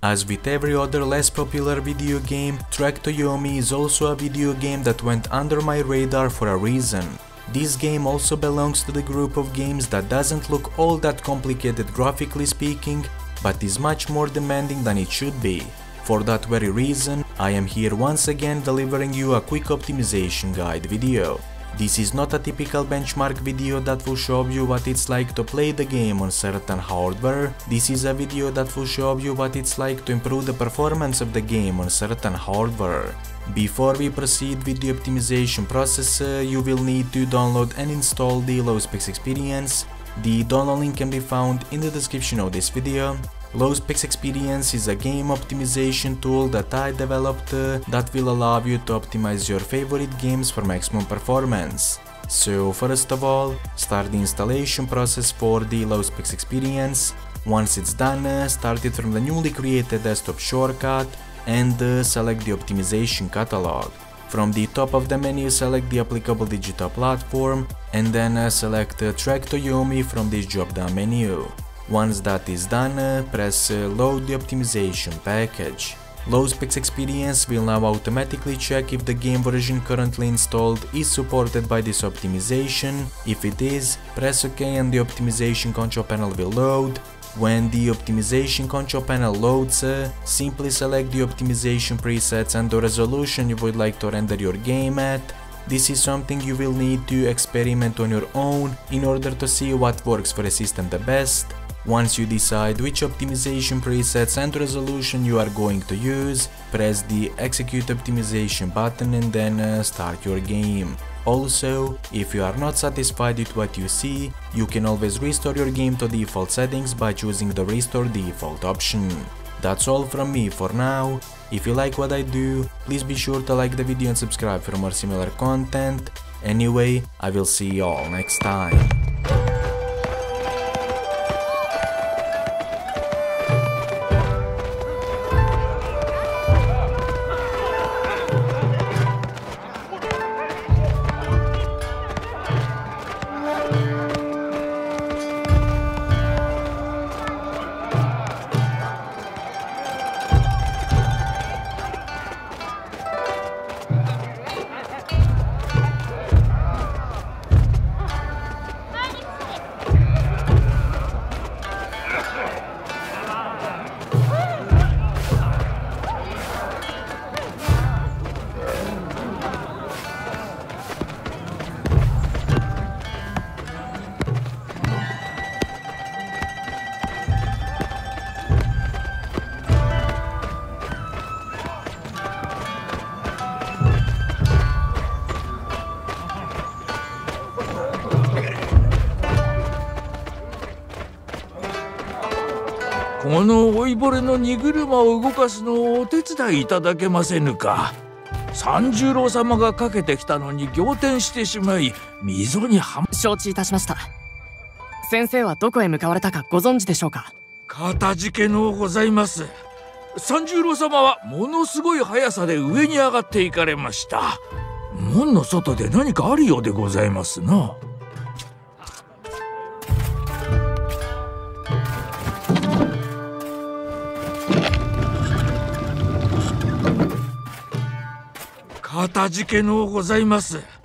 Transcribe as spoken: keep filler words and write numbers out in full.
As with every other less popular video game, Track to Yomi is also a video game that went under my radar for a reason. This game also belongs to the group of games that doesn't look all that complicated graphically speaking, but is much more demanding than it should be. For that very reason, I am here once again delivering you a quick optimization guide video. This is not a typical benchmark video that will show you what it's like to play the game on certain hardware. This is a video that will show you what it's like to improve the performance of the game on certain hardware. Before we proceed with the optimization process, uh, you will need to download and install the Low Specs Experience. The download link can be found in the description of this video. Low Specs Experience is a game optimization tool that I developed uh, that will allow you to optimize your favorite games for maximum performance. So first of all, start the installation process for the Low Specs Experience. Once it's done, uh, start it from the newly created desktop shortcut and uh, select the optimization catalog. From the top of the menu, select the applicable digital platform and then uh, select uh, Track to Yomi from this drop-down menu. Once that is done, uh, press uh, Load the optimization package. Low Specs Experience will now automatically check if the game version currently installed is supported by this optimization. If it is, press OK and the optimization control panel will load. When the optimization control panel loads, uh, simply select the optimization presets and the resolution you would like to render your game at. This is something you will need to experiment on your own in order to see what works for a system the best. Once you decide which optimization presets and resolution you are going to use, press the Execute Optimization button and then uh, start your game. Also, if you are not satisfied with what you see, you can always restore your game to default settings by choosing the Restore Default option. That's all from me for now. If you like what I do, please be sure to like the video and subscribe for more similar content. Anyway, I will see you all next time. この老いぼれの荷車を動かすのをお手伝いいただけませぬか。三十郎様がかけてきたのに仰天してしまい、溝にはま。 承知いたしました。先生はどこへ向かわれたかご存知でしょうか。 かたじけのうございます。三十郎様はものすごい速さで上に上がっていかれました。門の外で何かあるようでございますな。かたじけのうございます。